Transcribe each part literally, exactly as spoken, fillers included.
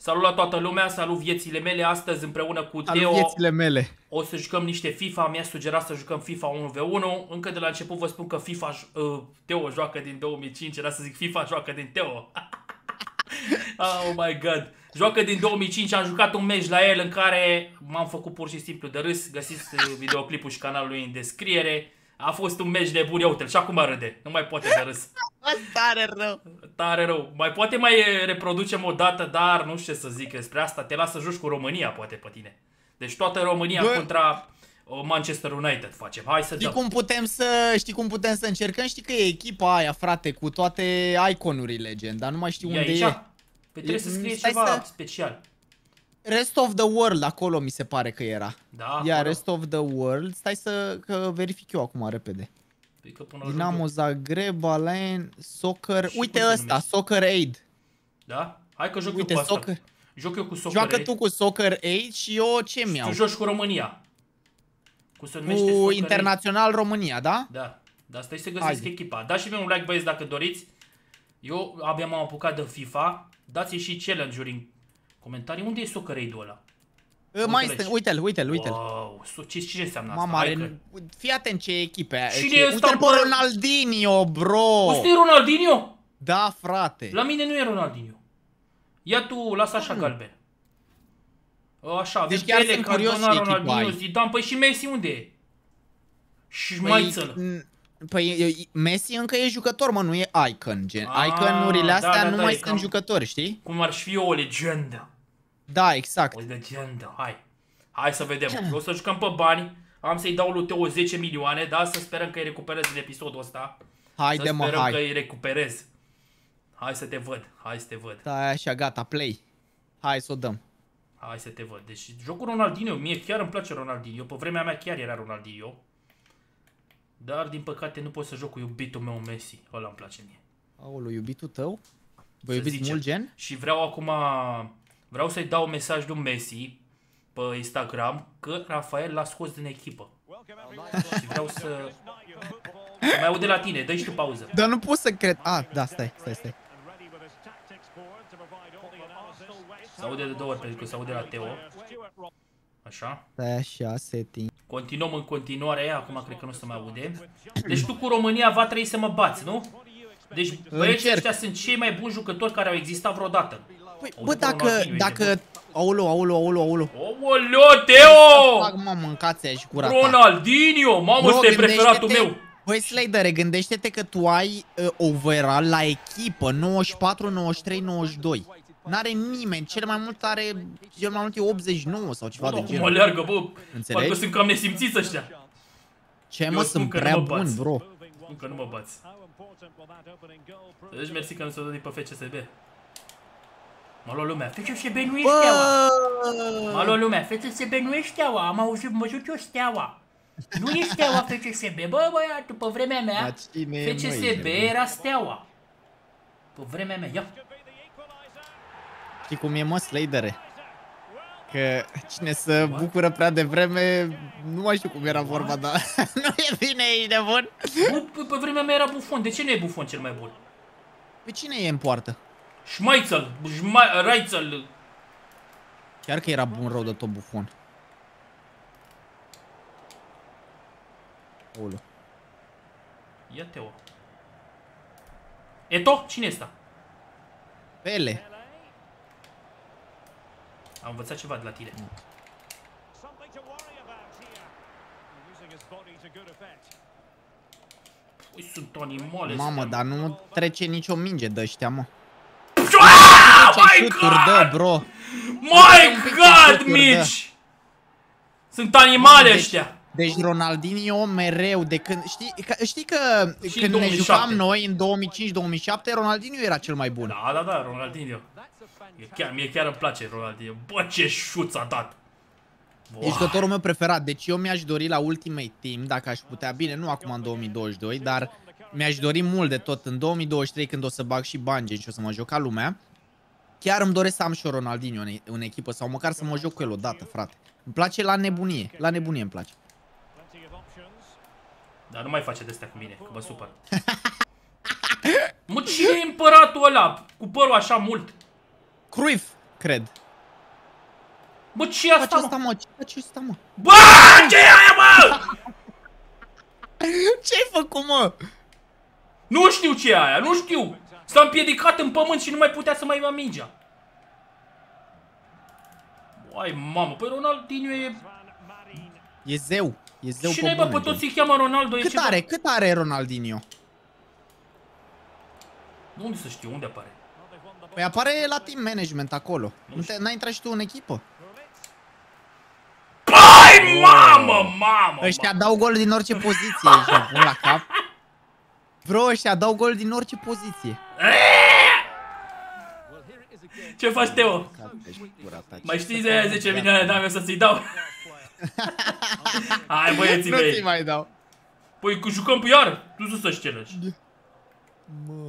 Salut la toată lumea, salut viețile mele. Astăzi împreună cu salut Teo viețile mele. o să jucăm niște FIFA. Mi-a sugerat să jucăm FIFA unu v unu. Încă de la început vă spun că FIFA uh, Teo joacă din două mii cinci. Era să zic FIFA joacă din Teo. Oh my god. Joacă din două mii cinci, am jucat un meci la el în care m-am făcut pur și simplu de râs. Găsiți videoclipul și canalul lui în descriere. A fost un meci de bun, ia uite-l și acum râde. Nu mai poate de râs. Tare rău. Tare rău. Mai poate mai reproducem o dată, dar nu știu ce să zic despre asta. Te lasă să joci cu România, poate pe tine. Deci toată România Bă. contra Manchester United facem. Hai să știi dăm. cum putem să Știi cum putem să încercăm? Știi că e echipa aia, frate, cu toate iconurile legend, dar nu mai știu e unde aici? e. Păi trebuie să scrie Stai ceva să... special. Rest of the World, acolo mi se pare că era. Da, Ia, Rest of the World. Stai să că verific eu acum repede. Păi că până Dinamo Zagreb, Alen, Soccer. Și uite ăsta, Soccer Aid. Da? Hai că joc uite, eu cu asta. soccer. Joc eu cu Soccer Joacă Aid. tu cu Soccer Aid și eu ce mi-au? Tu joci cu România. Cu, se numește cu Soccer Internațional Aid. România, da? Da. Dar stai să găsesc Haide. echipa. Dați și mie un like, băieți, dacă doriți. Eu abia m-am apucat de FIFA. Dați-i și challenge-uri în comentarii. Unde e Soccer Aid-ul ăla? Mai este, uite-l, uite-l, uite-l. Wow, ce, ce înseamnă Mama, asta? are... fii atent ce echipe. Cine e ăsta? Uite-l pe Ronaldinho, bro. Ăsta e Ronaldinho? Da, frate. La mine nu e Ronaldinho. Ia tu, lasă așa Hmm. galben. Așa, Deci avem chiar Pele, sunt curios Cantona, ce echipă Ronaldinho, ai. Zidane. Păi și Messi unde e? Și Păi, Schmeichel. Păi Messi încă e jucător, mă, nu e icon, gen. Ah, Iconurile astea da, da, nu da, mai e sunt cam- jucători, știi? Cum ar fi o legendă. Da, exact. O legendă, hai. Hai să vedem. O să jucăm pe bani. Am să-i dau lui Teo zece milioane, da? Să sperăm că îi recuperez în episodul ăsta. Haide, să mă, sperăm hai. că îi recuperez. Hai să te văd, hai să te văd. Da, așa, gata, play. Hai să o dăm. Hai să te văd. Deci jocul Ronaldinho, mie chiar îmi place Ronaldinho. Pe vremea mea chiar era Ronaldinho. Dar din păcate nu pot să joc cu iubitul meu Messi. Ăla îmi place mie. Aoleu, iubitul tău? Vă Să iubiți zicem. mult, gen? Și vreau acum, vreau să-i dau un mesaj lui Messi pe Instagram că Rafael l-a scos din echipă. Și vreau să... să mai aud de la tine, dă-i și tu pauză. Dar nu pot să cred. Ah, da, stai, stai, stai. Se aude de două ori pentru că se aude la Teo. Așa. Stai așa, setting. Continuăm în continuare, acum cred că nu se mai aude. Deci tu cu România va trebui să mă bați, nu? Deci băieții ăștia sunt cei mai buni jucători care au existat vreodată. Păi, Auzi, bă, bă, dacă, Ronaldinho, dacă... Aoleu, aoleu, aoleu, aoleu. Omoleo, Teo! Fac, mă, mâncați aia și gura ta. Ronaldinho! Mamă, ăsta e preferatul meu! Băi, Slayer, gândește-te că tu ai uh, overall la echipă nouăzeci și patru, nouăzeci și trei, nouăzeci și doi. N-are nimeni, cel mai mult are, cel mai mult e optzeci și nouă sau ceva Bă, de cum genul. aleargă, bă! Înțelegi? Parcă sunt cam nesimțiți ăștia. Ce, Eu mă, spun sunt că nu prea mă buni, bați. bro. Spun că nu mă bați. Deci mersi că nu s-a dat pe F C S B. M-a luat lumea, F C S B nu e steaua! M-a luat lumea, F C S B nu e steaua, am auzit, mă jur eu steaua. Nu e steaua F C S B, bă băiatul, pe vremea mea, Dar cine e, F C S măi, B de- era steaua. Pe vremea mea, ia. Știi cum e, mă, Slayer? Că cine se bucură prea devreme, nu mai știu cum era vorba, dar nu e bine, ești nebun? Bă, pe, pe vremea mea era Buffon, de ce nu e Buffon cel mai bun? Pe cine e în poartă? Schmeichel, Schmeichel. Chiar că era bun rău de tot Buffon. Olo. Ia Teo. Eto? Cine e ăsta? Pele. Am învățat ceva de la tine. Păi sunt animale. Mamă, astea. dar nu trece nicio minge de ăștia, mă. Ah, Ce my shoot-uri God! dă, bro. My Un pic de God, shoot-uri, da. mici! Sunt animale Deci- ăștia. Deci Ronaldinho mereu de când... Știi că, știi că Și în când două ne mii jucam șapte. noi în două mii cinci două mii șapte, Ronaldinho era cel mai bun. Da, da, da, Ronaldinho. E chiar, mie chiar îmi place Ronaldinho. Bă, ce șut a dat. E jucătorul meu preferat, deci eu mi-aș dori la Ultimate Team, dacă aș putea, bine, nu acum în două mii douăzeci și doi, dar mi-aș dori mult de tot în două mii douăzeci și trei când o să bag și bani gen și o să mă joc ca lumea. Chiar îmi doresc să am și eu Ronaldinho în, în echipă sau măcar să mă joc cu el odată, frate. Îmi place la nebunie, la nebunie îmi place. Dar nu mai face de-astea cu mine, că mă supăr. Mă, cine e împăratul ăla cu părul așa mult? Cruyff, cred. Bă, ce e asta, asta, mă? mă? Ce face asta, mă? Bă, ce e aia, mă? Ce-ai făcut, mă? Nu știu ce e aia, nu știu. S-a împiedicat în pământ și nu mai putea să mai ia mingea. Uai, mamă, păi Ronaldinho e... E zeu. E zeu Și pe naiba, bune, pe toți gen. îi cheamă Ronaldo. Cât are? Cât are Ronaldinho? Unde să știu, unde apare? Păi apare la team management acolo. N-ai intrat și tu în echipă? Pai, mamă, mamă! Ăștia dau gol din orice poziție, ești nebun la cap. Bro, ăștia dau gol din orice poziție. Ce faci, Teo? Mai știi de aia zece milioane de oameni să ți-i dau? Hai, băieții mei. Nu ți mai dau. Păi, cu jucăm pe iar, tu să să-și celăși. Mă.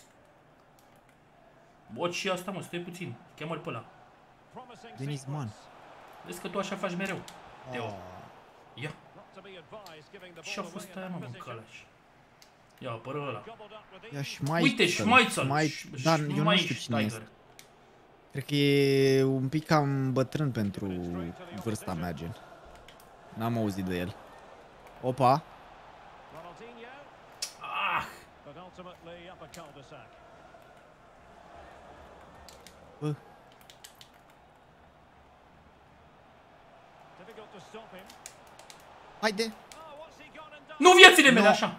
Bă, ce asta, mă, stai puțin. Cheamă-l pe ăla. Denis Man. Vezi că tu așa faci mereu, Teo. Ia. Ce-a fost aia, mă, în calaș? Ia, apără ăla. Ia Schmeichel. Uite, Schmeichel. Dar eu nu știu cine este. Cred că e un pic cam bătrân pentru vârsta mea, gen. N-am auzit de el. Opa. Ah! Bă. Haide. Nu viețile mele, No. așa.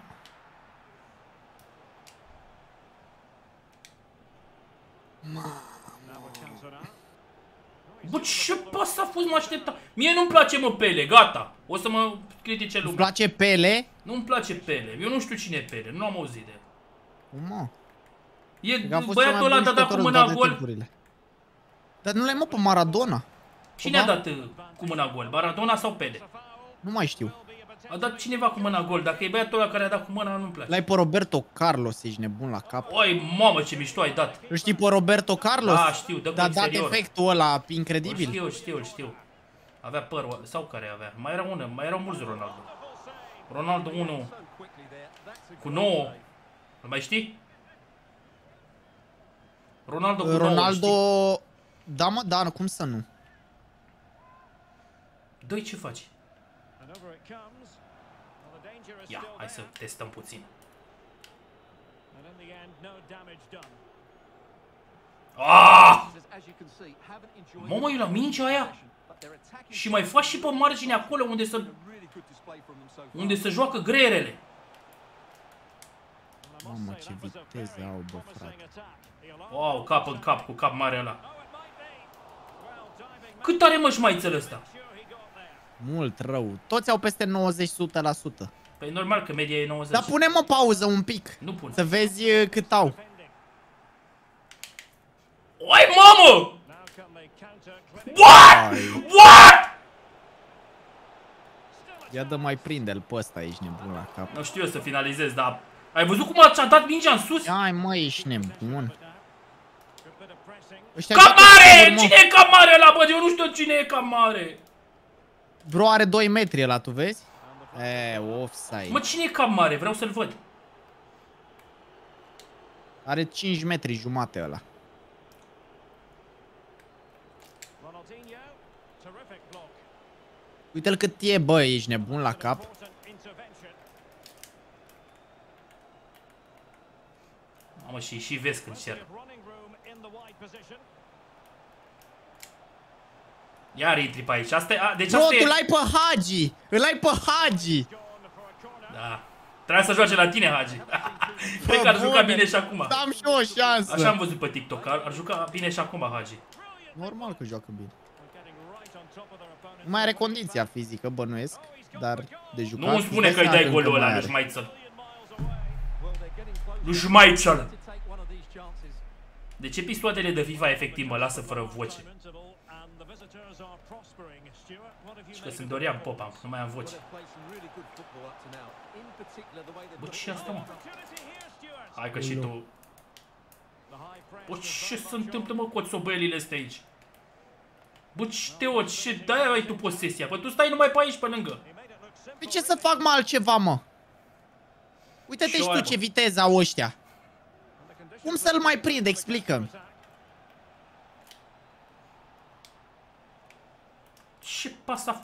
Bă, ce pas a fost, mă aștepta? Mie nu-mi place, mă, Pele, gata. O să mă critique lumea. Îți place Pele? Nu-mi place Pele. Eu nu știu cine e Pele, nu am auzit de el. Mă. E băiatul ăla a dat cu mâna gol. Timpurile. Dar nu l-ai, mă, pe Maradona? Cine a dat cu mâna gol? Maradona sau Pele? Nu mai știu. A dat cineva cu mâna gol. Dacă e băiatul ăla care a dat cu mâna, nu-mi place. L-ai pe Roberto Carlos, ești nebun la cap. Oi, mamă, ce mișto ai dat. Îl știi pe Roberto Carlos? Da, știu, dă cu Da, dat exterior. efectul ăla Îl incredibil. știu, știu, știu. Avea păr, sau care avea? Mai era unul, mai erau mulți Ronaldo. Ronaldo unu cu nouă. Îl mai știi? Ronaldo cu nouă, Ronaldo... știi? Da, mă, da, cum să nu? Doi, ce faci? Ia, hai să testăm puțin. Ah! Mamă, e la mingea aia? Și mai faci și pe margine acolo unde să... unde să joacă greierele. Mamă, ce viteză au, bă, frate. Wow, cap în cap, cu cap mare ăla. Cât are, mă, șmaițel ăsta? Mult rău. Toți au peste nouăzeci la sută. Păi normal că media e nouăzeci. Dar punem o pauză un pic. Nu pun. Să vezi uh, cât au. Oi, mamă! What? What? Ia dă mai prinde-l pe ăsta, ești nebun la cap. Nu știu eu să finalizez, dar... Ai văzut cum a dat mingea în sus? Ai, mă, ești nebun. Camare! Cine e Camare ăla, bă? Eu nu știu cine e Camare. Bro, are doi metri ăla, tu vezi? E, offside. Mă, cine e Camare? Vreau să-l văd. Are cinci metri jumate ăla. Uite-l cât e, bă, ești nebun la cap. Mamă, și și vezi când cer. Iar intri pe aici. Asta e, a, deci Bro, asta tu e... l-ai pe Hagi! Îl ai pe Hagi! Da. Trebuia să joace la tine, Hagi. Cred că ar juca bine și acum. Am și o șansă. Așa am văzut pe TikTok, ar, ar juca bine și acum, Hagi. Normal că joacă bine. Nu mai are condiția fizică, bănuiesc, dar de jucat... Nu îmi spune că îi dai golul ăla lui Schmeichel. Lui Schmeichel. De ce pistoatele de FIFA efectiv mă lasă fără voce? Și că sunt Dorian Popa, nu mai am voce. Bă, ce asta, mă? Hai că și tu... Bă, ce se întâmplă, mă, cu țobăelile astea aici? Bă, Teo, ce... De-aia ai tu posesia. Bă, tu stai numai pe aici, pe lângă. Pe ce să fac, mă, altceva, mă? Uite-te și tu ce viteză au ăștia. Cum să-l mai prind? Explică-mi. Ce pasa...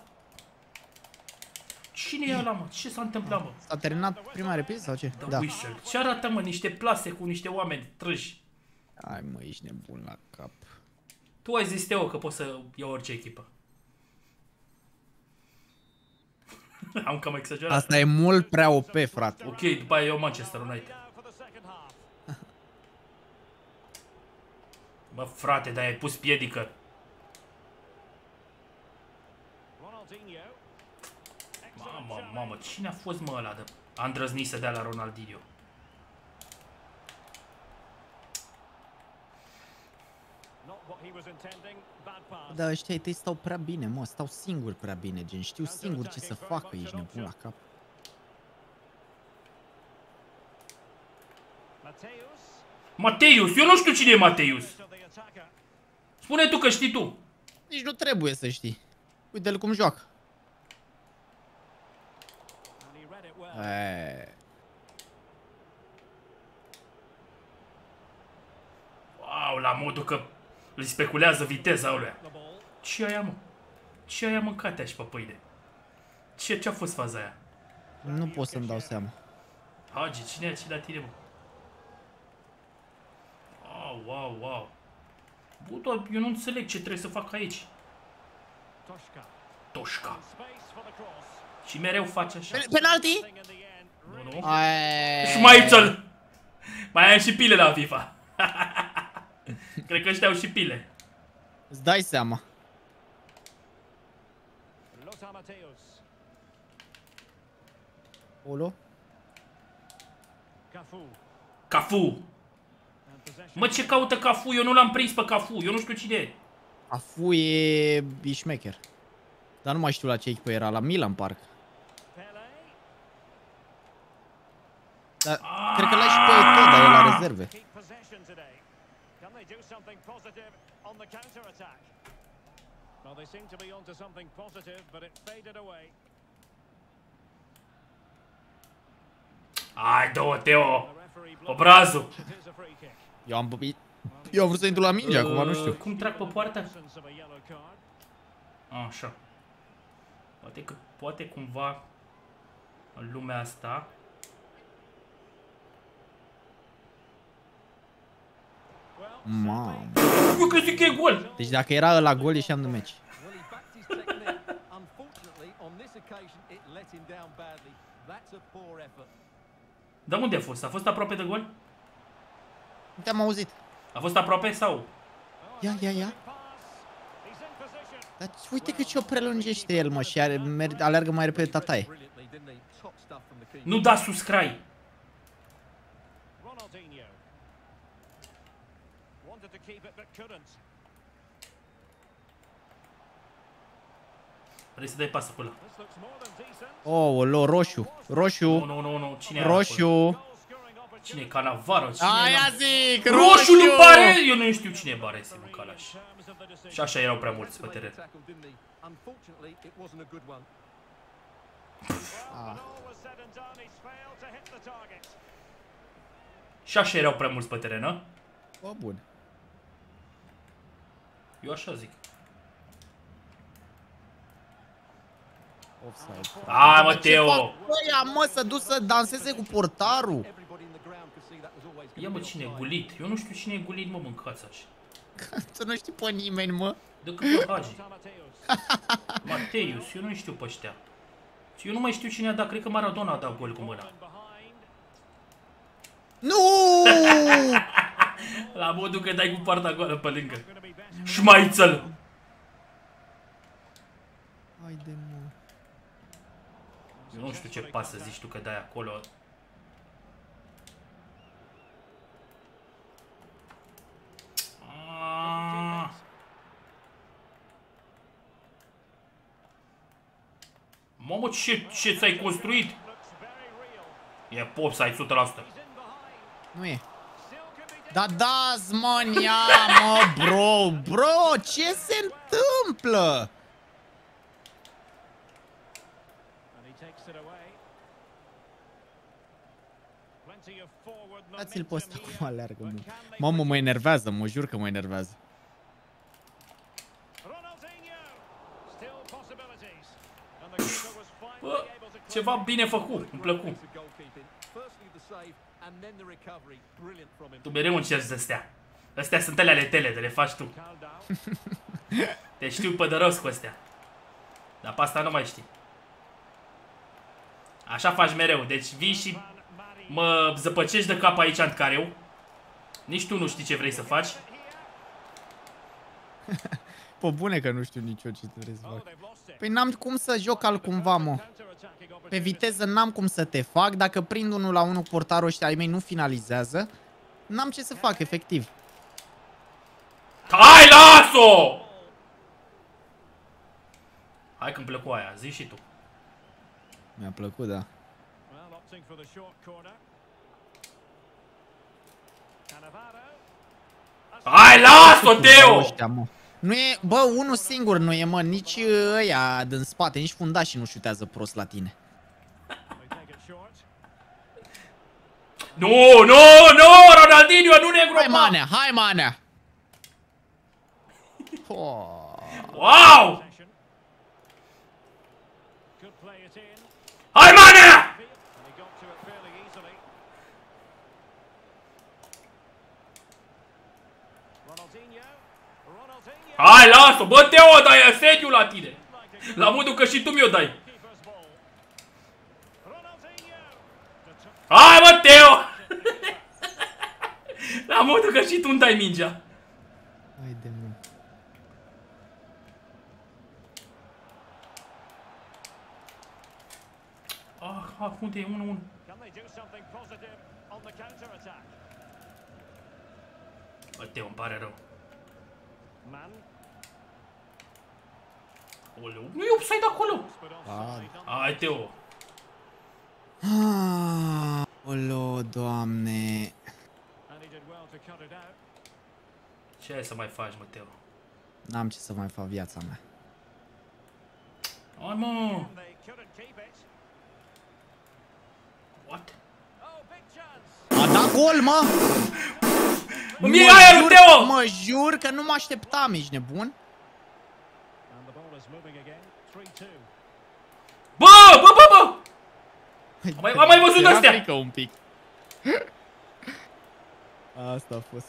Cine e ăla, mă? Ce s-a întâmplat, mă? S-a terminat prima repriză sau ce? Da. Whistle. Ce arată, mă? Niște plase cu niște oameni trâși. Ai, mă, ești nebun la cap. Tu ai zis, Teo, că poți să iau orice echipă. Am cam exagerat. Asta e mult prea O P, frate. Ok, după aia eu Manchester United. Bă, frate, dar ai pus piedică. Mamă, mamă, cine a fost, mă, ăla de... A îndrăznit să dea la Ronaldinho. Da, ăștia tăi stau prea bine, mă, stau singuri prea bine, gen, știu singur ce să facă, ești nebun la cap. Mateus, eu nu știu cine e Mateus. Spune tu că știi tu. Nici nu trebuie să știi. Uite-l cum joacă. Eee. Wow, la modul că îl speculează viteza ăluia. Ce aia, mă? Ce aia mâncatea și pe pâine? Ce ce-a fost faza aia? Nu pot să-mi dau seama. Hagi, cine e la tine, mă? Wow, wow, wow. Bă, doar eu nu înțeleg ce trebuie să fac aici. Toșca. Și mereu face așa. Penalti? Nu, nu. Aaa. Schmeichel! Mai ai și pile la FIFA. Cred că ăștia au și pile. Îți dai seama. Olo? Cafu. Mă, ce caută Cafu? Eu nu l-am prins pe Cafu. Eu nu știu cine e. Cafu e bișmecher. Dar nu mai știu la ce echipă era. La Milan, parcă. Dar cred că l-ai și pe tot, dar e la rezerve. Hai, dă-o, Teo! Obrazul! Eu am băbit. Eu am vrut să intru la minge acum, nu știu. Cum trag pe poartă? Așa. Poate că, poate cumva în lumea asta. Mamă. Eu crezi că e gol! Deci dacă era ăla gol, ieșeam de meci. Dar unde a fost? A fost aproape de gol? Nu te-am auzit. A fost aproape sau? Ia, ia, ia. Dar uite că ce-o prelungește el, mă, și are, alergă mai repede tataie. Nu da subscribe. Vrei să dai pasă pe ăla. Oh, olo, roșu. Roșu. Nu, nu, nu, nu. Cine roșu. Cine e Cannavaro? Cine Aia zic, roșu! Roșu lui Baresi! Eu nu știu cine e Baresi, mă, Calaș. Și așa erau prea mulți pe teren. Ah. Și așa erau prea mulți pe teren, a? Bă, bun. Eu așa zic. Offside. Hai, mă, Teo! Băia, mă, să duc să danseze cu portarul. Ia, mă, cine e Gulit? Eu nu știu cine e Gulit, mă, mâncați așa. Tu nu știi pe nimeni, mă. Decât pe Hagi. Mateus, eu nu știu pe ăștia. Eu nu mai știu cine a dat, cred că Maradona a dat gol cu mâna. Nu! La modul că dai cu poarta goală pe lângă. Schmeichel! Haide, mă. Eu nu știu ce pas să zici tu că dai acolo. Ah. Mamă, ce, ce ți-ai construit? E popside o sută la sută. Nu e. Da, da, zmania, mă, bro, bro, ce se întâmplă? Dați-l pe ăsta cum aleargă, mă. Mamă, mă enervează, mă jur că mă enervează. Bă, ceva bine făcut, îmi plăcu. Tu mereu încerci să stea. Astea sunt alea ale tele, de le faci tu. Te știu pădăros cu astea. Dar pe asta nu mai știi. Așa faci mereu, deci vii și mă zăpăcești de cap aici Antcareu. Nici tu nu știi ce vrei să faci. Pă bune că nu știu nici eu ce trebuie să fac. Păi n-am cum să joc altcumva, mă. Pe viteză n-am cum să te fac. Dacă prind unul la unul portarul ăștia ai mei nu finalizează. N-am ce să fac, efectiv. Hai, las-o! Hai că-mi plăcu aia, zi și tu. Mi-a plăcut, da. Hai, las-o, Teo! Nu e, bă, unul singur nu e, mă, nici ăia din spate, nici fundașii nu șutează prost la tine. Nu, nu, nu, Ronaldinho, nu ne îngropa! Hai, manea, hai, manea! Wow! Hai, manea! Hai, lasă! Bă, Teo, dai asediu la tine! La modul că și tu mi-o dai! Hai, bă, Teo! La modul că și tu îmi dai mingea! Hai de mă. Ah, ah, unde e? unu unu. Bă, Teo, îmi pare rău. Oleu, nu e upside acolo! Hai, Teo! Oleu, Doamne! Ce ai să mai faci, mă, Teo? N-am ce să mai fac viața mea. Hai, mă! What? A dat gol, mă! Îmi iei aerul, Teo! Mă jur că nu mă așteptam, ești nebun? Bă, bă, bă, bă! Am mai, am mai văzut astea! Frică un pic. Asta a fost.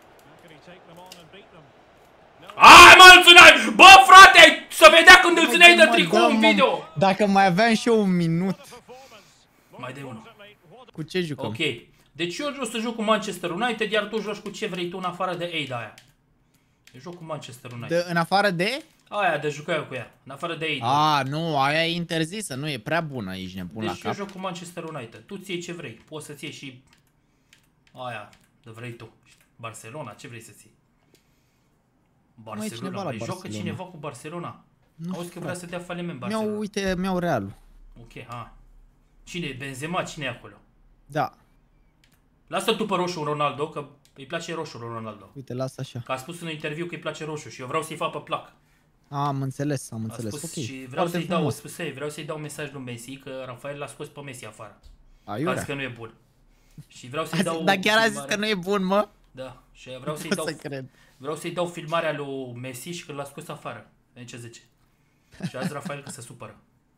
Hai, mă, îl țineai! Bă, frate, să vedea când îl țineai de tricou în video! Dacă mai aveam și eu un minut. Mai de unul. Cu ce jucăm? Ok. Deci eu o să joc cu Manchester United, iar tu joci cu ce vrei tu în afară de Ada aia. Eu joc cu Manchester United. De, în afară de? Aia, de jucai eu cu ea. În afară de Ada. A, nu, aia e interzisă, nu e prea bună, ești nebun deci la cap. eu joc cu Manchester United. Tu ți iei ce vrei. Poți să-ți iei și aia, de vrei tu. Barcelona, ce vrei să-ți iei? Barcelona, mai joacă cineva cu Barcelona? Nu, auzi că vrea să dea faliment Barcelona. Mi-au, uite, mi-au Realul. Ok, ha. Cine e? Benzema? Cine e acolo? Da. Lasă tu pe roșu Ronaldo, că îi place roșu Ronaldo. Uite, lasă așa. Că a spus în interviu că îi place roșu și eu vreau să-i fac pe plac. A, am înțeles, am înțeles. A spus ok. și vreau să-i dau, spuse, vreau să-i dau mesaj lui Messi că Rafael l-a scos pe Messi afară. A zis că nu e bun. Și vreau să-i dau... Dar chiar a zis că nu e bun, mă? Da. Și vreau să-i dau... Vreau să-i dau filmarea lui Messi și că l-a scos afară. Vezi ce zice. Și azi Rafael că se supără.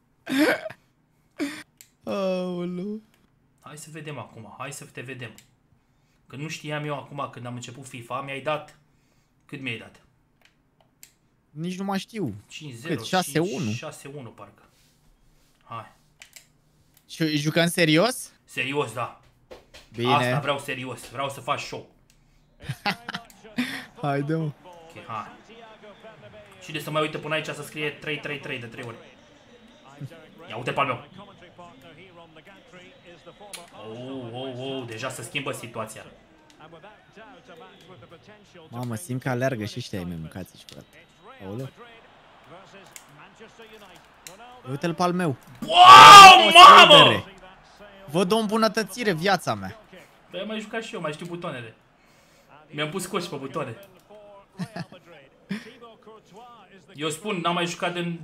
Aoleu. Hai să vedem acum, hai să te vedem. Că nu știam eu acum când am început FIFA, mi-ai dat... Cât mi-ai dat? Nici nu mai știu. cinci zero, șase unu? șase unu parcă. Hai. Și jucăm serios? Serios, da. Bine. Asta vreau serios, vreau să faci show. Haide, mă. Ok, hai. Cine să mai uite până aici să scrie trei trei trei de trei ori. Ia uite pe al meu. Oh, oh, oh, deja se schimbă situația. Mamă, simt că alergă și ăștia ai mei mâncați și frate. Aoleu. Uite-l pe al meu. Wow, mamă! Văd o îmbunătățire viața mea. Băi, am mai jucat și eu, mai știu butoanele. Mi-am pus coși pe butoane. Eu spun, n-am mai jucat din...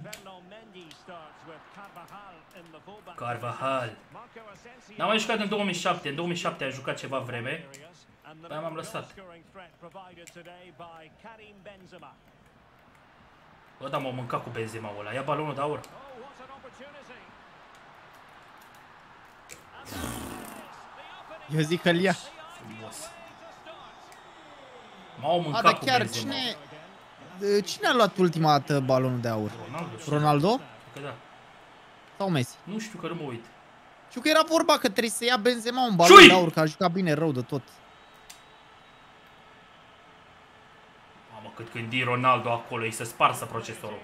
Carvajal. N-am mai jucat în două mii șapte. În două mii șapte am jucat ceva vreme. Dar m-am lăsat. Bă, da, m-au mâncat cu Benzema-ul ăla. Ia balonul de aur. Eu zic că-l ia. Frumos. M-au mâncat A, dar cu chiar Benzema. cine... Cine a luat ultima dată balonul de aur? Ronaldo? Ronaldo? Că da. Sau Messi? Nu știu, că nu mă uit. Știu că era vorba că trebuie să ia Benzema un balon Șui! de aur, că a jucat bine rău de tot. Mamă, cât când e Ronaldo acolo, îi se sparsă procesorul.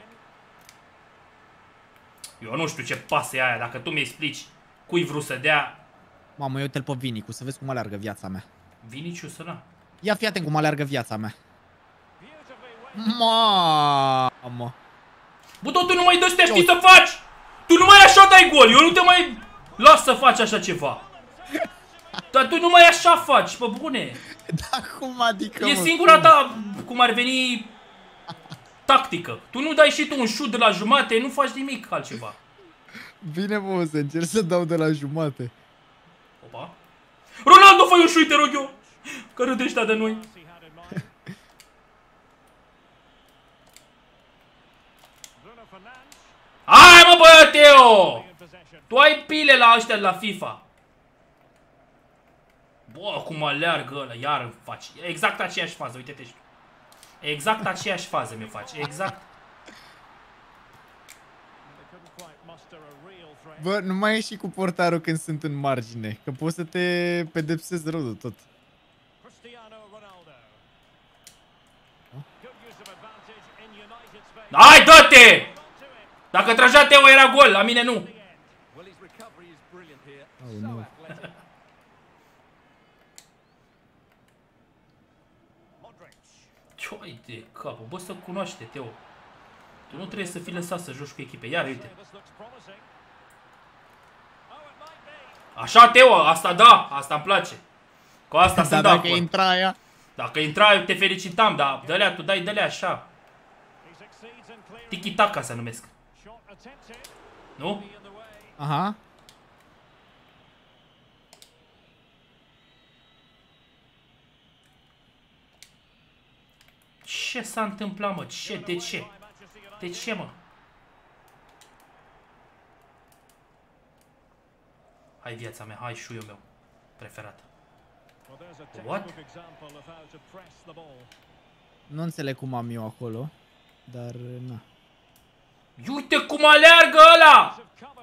Eu nu știu ce pasă e aia, dacă tu mi explici cui vrut să dea... Mamă, eu te-l pe Vinicu, să vezi cum aleargă viața mea. Vinicius ăla. Ia fii atent cum aleargă viața mea. Mamă! Bă, tot tu nu mai dă să te știi să faci! Tu nu mai așa dai gol, eu nu te mai las să faci așa ceva. Dar tu nu mai așa faci, pe bune. Da, cum adică, E mă, singura cum? ta, cum ar veni, tactică. Tu nu dai și tu un șut de la jumate, nu faci nimic altceva. Bine, mă, o să încerc să dau de la jumate. Opa. Ronaldo, fă un șut, te rog eu. Că râde ăștia de noi. Hai, mă, bă, Teo! Tu ai pile la ăștia de la FIFA. Bă, cum aleargă ăla, iar îmi faci. Exact aceeași fază, uite-te și tu. Exact aceeași fază mi-o faci, exact. Bă, nu mai ieși cu portarul când sunt în margine, că poți să te pedepsezi rău de tot. Hai, dă-te! Dacă tragea Teo era gol, la mine nu. Oh, nu. Ce-ai de capul? Bă, să cunoaște, Teo. Tu nu trebuie să fii lăsat să joci cu echipe. Iar, uite. Așa, Teo, asta da, asta îmi place. Cu asta sunt de dacă acord. intra aia... Dacă intra, eu te felicitam, dar dă-lea, tu dai dă-lea așa. Tiki-taka se numesc. Nu? Aha. Ce s-a întâmplat, mă? Ce? De ce? De ce, mă? Hai, viața mea, hai, șuiul meu preferat. What? Nu înțeleg cum am eu acolo, dar na. Uite cum aleargă ăla!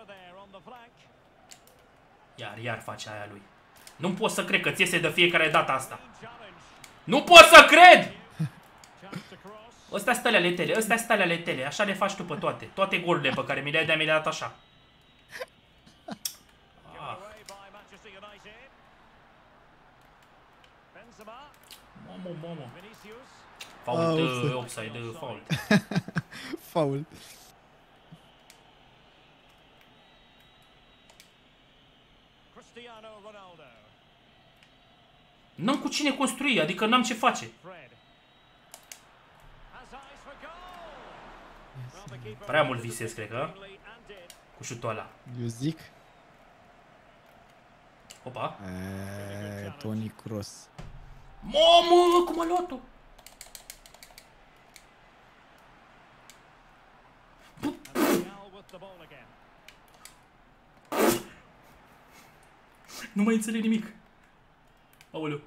Iar, iar face aia lui. Nu pot să cred că ți iese de fiecare dată asta. Nu pot să cred! Ăstea sunt alea letele, ăstea sunt alea letele. Așa le faci tu pe toate. Toate golurile pe care mi le-ai de mi le-ai dat așa. Ah. Mamă, mamă. Fault, uh, offside, uh, fault. Fault. N-am cu cine construi, adică n-am ce face. Prea mult visez, cred că. Cu șutul ăla. Eu zic. Opa. Eee, Toni Kroos. Mamă, cum a luat-o? Nu mai înțeleg nimic. Aoleu.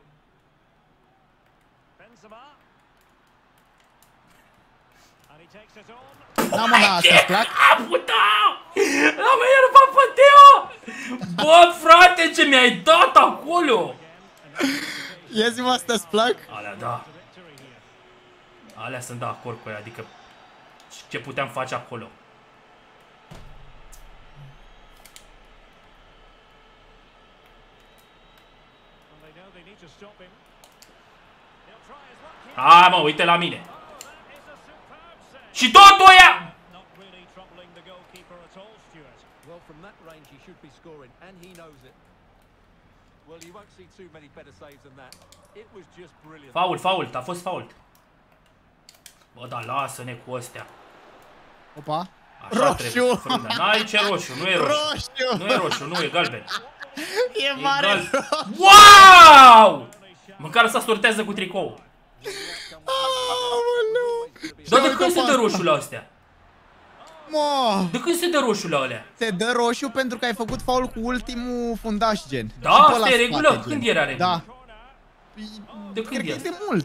Da, mă, da, asta-ți plac? A, puta! L-am enervat pe Teo! Bă, frate, ce mi-ai dat acolo? Ia zi-mă, asta-ți plac? Alea, da. Alea sunt de acord cu ea, adică ce puteam face acolo. Hai, mă, uite la mine. Și tot ăia! Fault, fault, a fost fault. Bă, dar lasă-ne cu astea. Opa. Așa Roșu! trebuie. N-ai ce roșu, nu e roșu. Roșu! Nu e roșu, nu e galben. E mare galben. roșu! Wow! Măcar să sortează cu tricou. Aoleu! Dar de când se dă roșu la astea? Mă! De când se dă roșu la alea? Te dă roșu pentru că ai făcut faul cu ultimul fundaș, gen. Da, Și pe asta ăla e spate, regulă? gen. Când era regulă? Da. De când Cred că e e asta? de mult.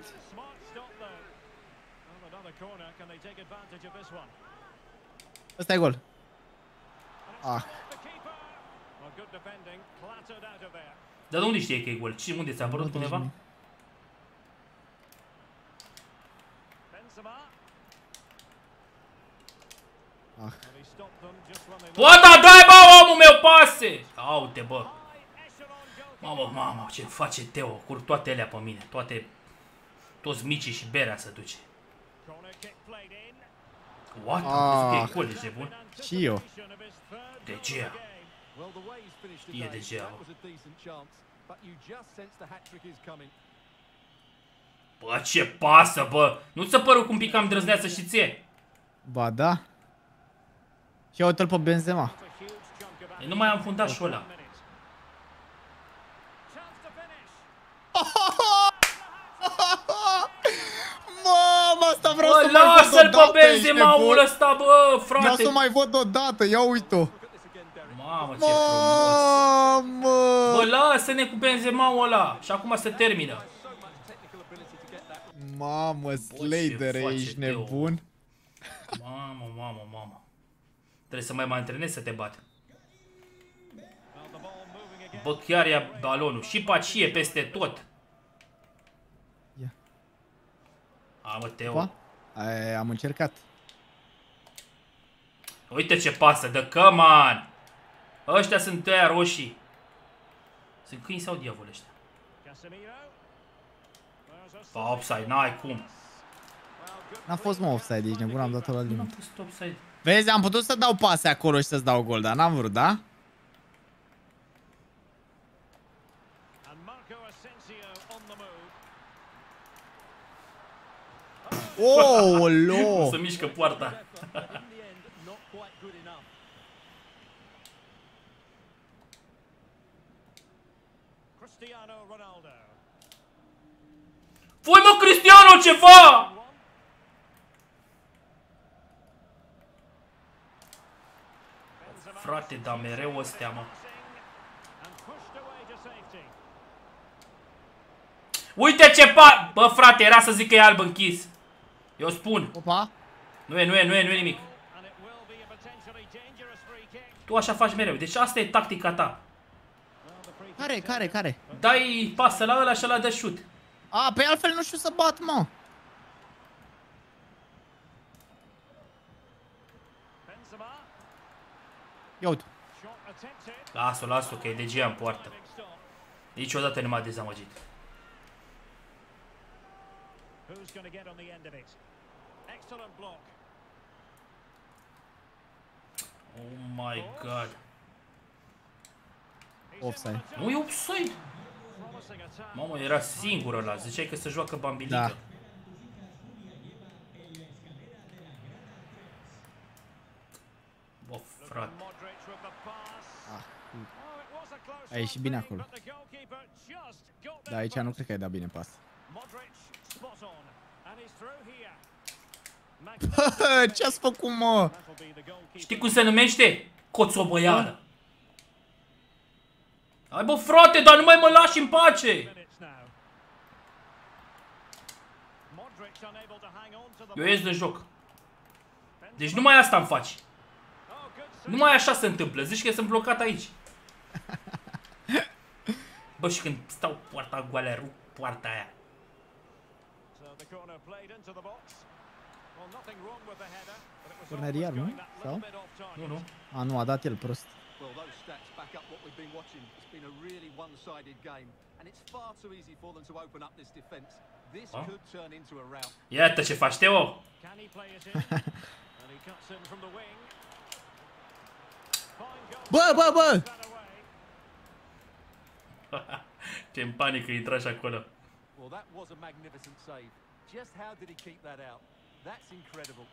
Ăsta e gol. Ah. Dar de unde știe că e gol? Și unde ți-a apărut Nu undeva? nimic. Ah. Bă, da, dai, bă, omul meu, pase! Aute, bă. Mamă, mamă, ce face Teo? Cur toate alea pe mine. Toate... Toți micii și berea se duce. What? Am crezut că e gol, ești nebun? Și eu. De Gea. E de Gea. Bă, ce pasă, bă! Nu ți-a părut cum picam drăzneață și ție? Ba da. Și eu uite-l pe Benzema. Eu nu mai am fundașul ăla. Mamă, asta vreau Bă, să mai văd lasă-l pe odată, ești Benzema-ul nebun? ăsta, bă, Vreau frate! să mai văd odată, ia uite-o. Mamă, ce frumos! Mamă! Bă, lasă-ne cu Benzema-ul ăla! Și acum se termină. Mamă, Slater, face ești Teo? nebun? Mamă, mamă, mamă. Trebuie să mai mă antrenez să te bat. Bă, chiar ia balonul. Și pacie peste tot. Ia. A, mă, Teo. Pa? Ai, am încercat. Uite ce pasă, de căman. Ăștia sunt ăia roșii. Sunt câini sau diavoli ăștia? Pa, offside, n-ai cum. N-a fost mă offside, ești nebun, am dat-o la Nu am limit. pus offside. Vezi, am putut să dau pase acolo și să-ți dau gol, dar n-am vrut, da? Oh, lo! Să mișcă poarta. Voi, mă, Cristiano, ceva! Frate, dar mereu ăstea, mă. Uite ce pa... Bă, frate, era să zic că e alb închis. Eu spun. Opa! Nu e, nu e, nu e, nu e nimic. Tu așa faci mereu. Deci asta e tactica ta. Care, care, care? Dai pasă la ăla și ăla dă șut. A, pe altfel nu știu să bat, mă. Ia uite. Las-o, las-o, că e de Gea în poartă. Niciodată nu m-a dezamăgit. Oh my god. Offside. Nu e offside. Mamă, era singur ăla. Ziceai că se joacă bambilică. Da. Bă, frate. Ah. A ieșit bine acolo. Dar aici nu cred că ai dat bine pas. Ce-ați făcut, mă? Știi cum se numește? Coțobăială. Hai, bă, frate, dar nu mai mă lași în pace. Eu ies de joc. Deci numai asta îmi faci. Numai așa se întâmplă. Zici că sunt blocat aici. Bă, și când stau poarta goală, rup poarta aia. Corneriar, nu? Sau? Nu, nu. A, nu, a dat el prost. Well, those stats back up what we've been watching. It's been a really one-sided game, and it's far too easy for them to open up this defense. This Huh? could turn into a rout. Iată ce faci, Teo. Bă, bă, bă! Ce în panică intra și acolo. Well, that was a magnificent save. Just how did he keep that out? That's incredible.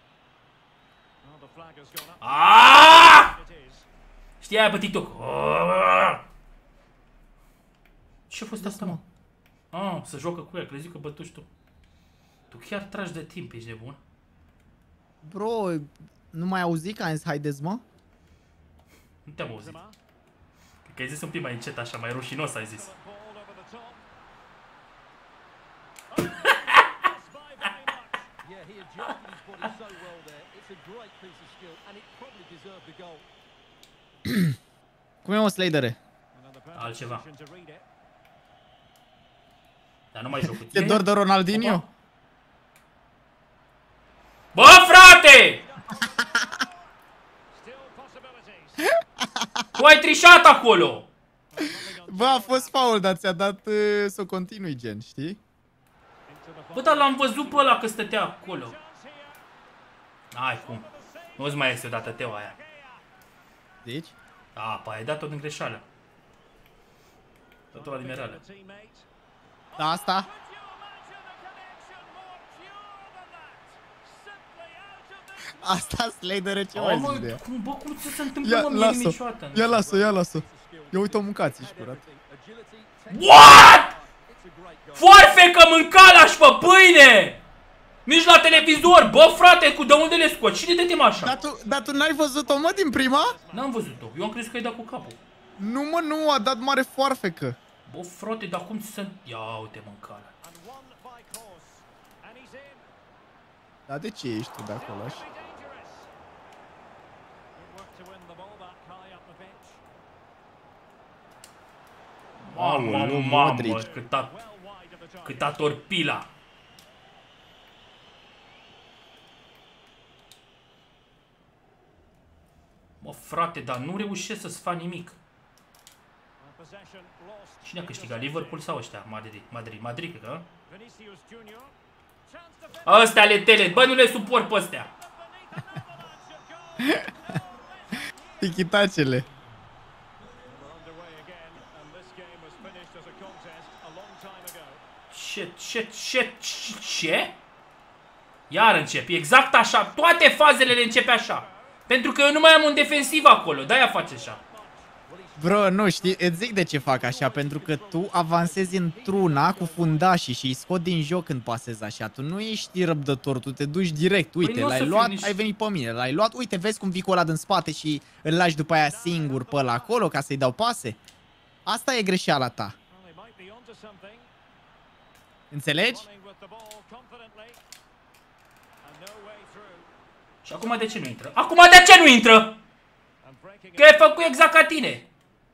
Aaaa! Știi aia pe TikTok? Aaaa! Ce-a fost asta, mă? Ah, să joacă cu ea, crezi că bătuși tu. Tu chiar tragi de timp, ești nebun? Bro, nu mai auzi că am zis haideți, mă? Nu te-am auzit. Cred că ai zis un pic mai încet așa, mai rușinos ai zis. Yeah, he adjusted his body so well there. It's a great piece of skill, and it probably deserved the goal. Cum e, mă, Sladere? Altceva. Dar nu mai joc cu E tine. doar de Ronaldinho? Bă, frate! Tu ai trișat acolo! Bă, a fost faul, dar ți-a dat uh, să o continui, gen, știi? Bă, dar l-am văzut pe ăla că stătea acolo. Ai cum. Nu-ți mai este odată Teo aia. Deci? A, pa, ai dat-o din greșeală. Totul la dimereală. Da, asta? Asta, Sladere, ce mai zici de ea? Cum, bă, cum ți se întâmplă, Ia, mă, mie lasă, niciodată? ia lasă, ia lasă. Ia uite-o mâncați, ești curat. What? Foarfecă mâncalaș pe pâine! Nici la televizor, bă, frate, cu de unde le scoți? Cine de te așa? Dar tu, dar tu n-ai văzut-o, mă, din prima? N-am văzut-o, eu am crezut că ai dat cu capul. Nu, mă, nu, a dat mare foarfecă. Bă, frate, dar cum ți se... Ia uite mâncala. Dar de ce ești tu de acolo așa? Mamă, Aoleu, mamă, Modric. câta... Câta torpila. Mă, frate, dar nu reușesc să-ți fac nimic. Cine a câștigat? Liverpool sau ăștia? Madrid, Madrid, Madrid, cred că? Ăstea ale tele, bă, nu le suport pe ăstea. Tichitacele. Ce, ce, ce, ce? Iar încep, exact așa, toate fazele le începe așa. Pentru că eu nu mai am un defensiv acolo, de-aia face așa. Bro, nu, știi, îți zic de ce fac așa, pentru că tu avansezi într-una cu fundașii și îi scot din joc când pasezi așa. Tu nu ești răbdător, tu te duci direct, uite, Păi nu o să l-ai fiu luat, nici- ai venit pe mine, l-ai luat, uite, vezi cum vii cu ăla din spate și îl lași după aia singur pe ăla acolo ca să-i dau pase? Asta e greșeala ta. Înțelegi? Și acum de ce nu intră? Acum de ce nu intră? Că ai făcut exact ca tine.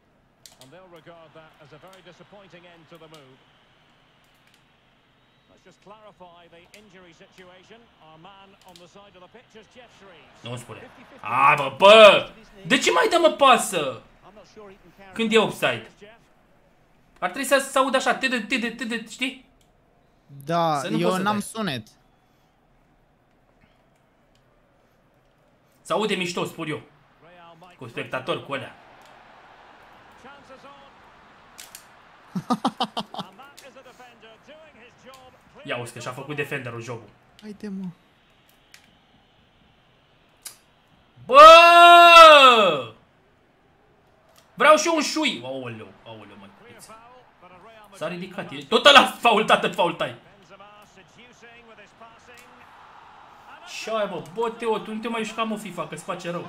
Nu-mi spune. A, bă, bă! De ce mai dă mă pasă? Când e offside? Ar trebui să se audă așa, tâdă, tâdă, tâdă, știi? Da, Să nu poți eu să n-am dai. sunet. Se aude mișto, spun eu. Cu spectatori, cu alea. Ia uite, și-a făcut defenderul jobul. Haide, mă. Bă! Vreau și eu un șui. Aoleu, aoleu, mă. S-a ridicat. E tot ăla faultat, tot faultai. Ce ai, bă? Bă, Teo, tu nu te mai juca, mă, FIFA, că-ți face rău.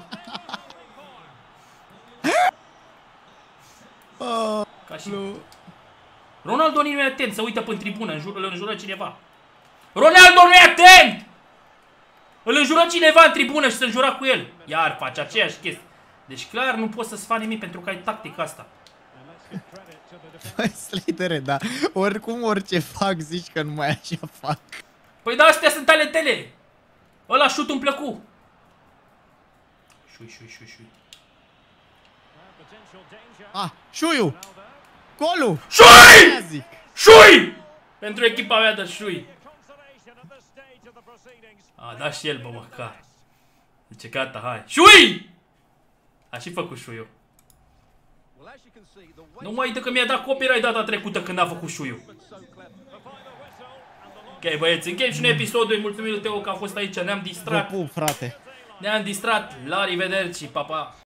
Ca și... Ronaldo nu e atent, să uită pe tribună, înjur, îl înjură cineva. Ronaldo nu e atent! Îl înjură cineva în tribună și se înjura cu el. Iar face aceeași chestie. Deci clar nu poți să-ți faci nimic pentru că ai tactica asta. Băi, Sladere, da. Oricum, orice fac, zici că numai așa fac. Păi da, astea sunt ale tale. Ăla șut îmi plăcu. Șui, șui, șui, șui. Ah, șuiu! Golul! Șui! Aia zic. Șui! Pentru echipa mea de șui. A, da și el, bă, măcar. Zice, gata, hai. Șui! A și făcut șuiu. Nu mai dă că mi-a dat copyright data trecută când a făcut șuiu. Ok, băieți, încheiem și un episodul. Îi mulțumim lui Teo că a fost aici. Ne-am Vă distrat. pup, frate. Ne-am distrat. La revedere și pa, pa.